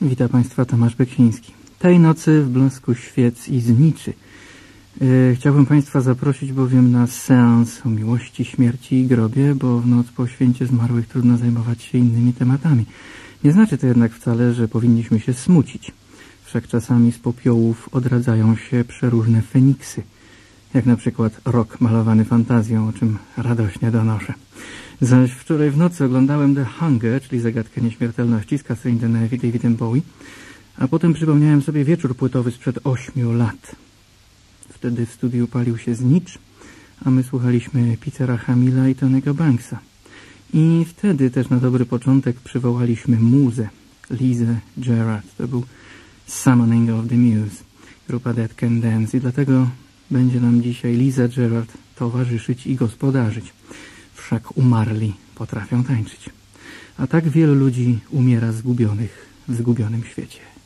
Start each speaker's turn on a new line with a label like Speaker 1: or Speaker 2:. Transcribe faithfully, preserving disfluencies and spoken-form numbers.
Speaker 1: Witam Państwa, Tomasz Beksiński. Tej nocy w blasku świec i zniczy. Yy, chciałbym Państwa zaprosić bowiem na seans o miłości, śmierci i grobie, bo w noc po święcie zmarłych trudno zajmować się innymi tematami. Nie znaczy to jednak wcale, że powinniśmy się smucić. Wszak czasami z popiołów odradzają się przeróżne feniksy, jak na przykład rok malowany fantazją, o czym radośnie donoszę. Zaś wczoraj w nocy oglądałem The Hunger, czyli Zagadkę Nieśmiertelności z Catherine Deneuve i Davidem Bowie, a potem przypomniałem sobie wieczór płytowy sprzed ośmiu lat. Wtedy w studiu palił się znicz, a my słuchaliśmy Petera Hamilla i Tony'ego Banksa. I wtedy też na dobry początek przywołaliśmy muzę, Lizę Gerrard. To był Summoning of the Muse, grupa Dead Can Dance, i dlatego będzie nam dzisiaj Liza Gerrard towarzyszyć i gospodarzyć. Wszak umarli potrafią tańczyć. A tak wielu ludzi umiera zgubionych w zgubionym świecie.